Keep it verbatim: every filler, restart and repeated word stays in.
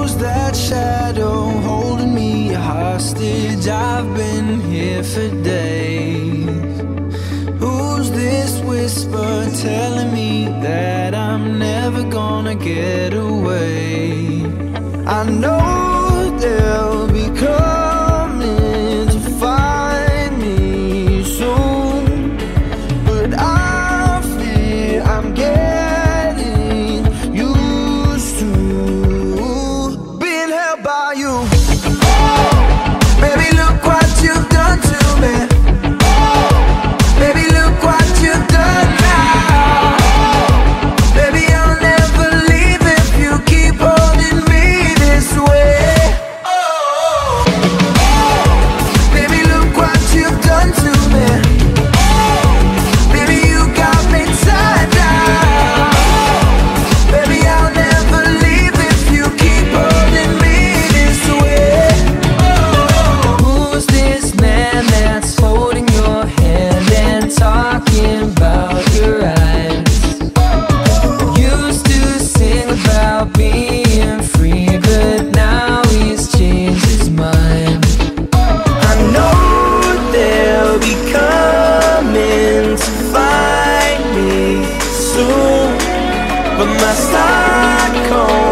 Who's that shadow holding me hostage? I've been here for days. Who's this whisper telling me that I'm never gonna get away? I know they'll be coming to find me soon, but I fear I'm getting used to being held by you. Baby, look what you've done to me. Baby, look what you've done now. Baby, I'll never leave if you keep holding me this way. Baby, look what you've done to me. Baby, you got me tied down. Baby, I'll never leave if you keep holding me this way. Who's this man that's holding your hand and talking about your eyes? Used to sing about being free, but now he's changed his mind. I know they'll be coming to find me soon, but my Stockholm